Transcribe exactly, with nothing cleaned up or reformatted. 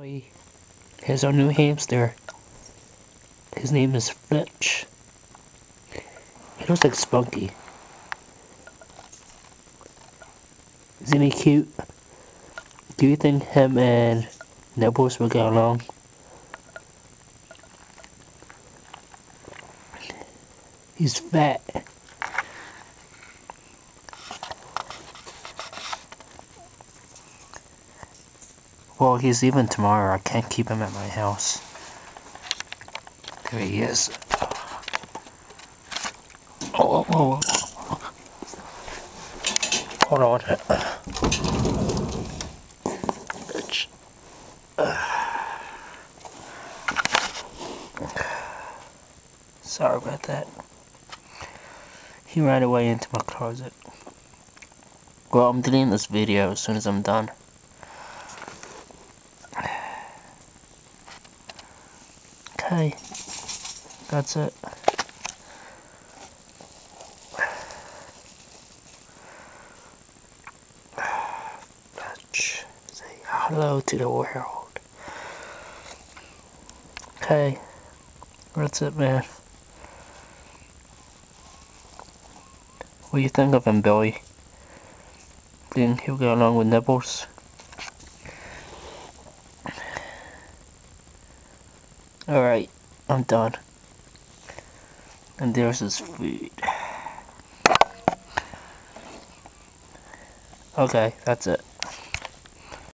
everybody. Here's our new hamster. His name is Fitch. He looks like Spunky. Isn't he cute? Do you think him and Nibbles will get along? He's fat. Well, he's leaving tomorrow. I can't keep him at my house. There he is. Oh, oh, oh. Hold on. Bitch. Sorry about that. He ran away into my closet. Well, I'm deleting this video as soon as I'm done. Okay, that's it. Let's say hello to the world. Okay, that's it, man. What do you think of him, Billy? Think he'll get along with Nibbles? Alright, I'm done. And there's his food. Okay, that's it.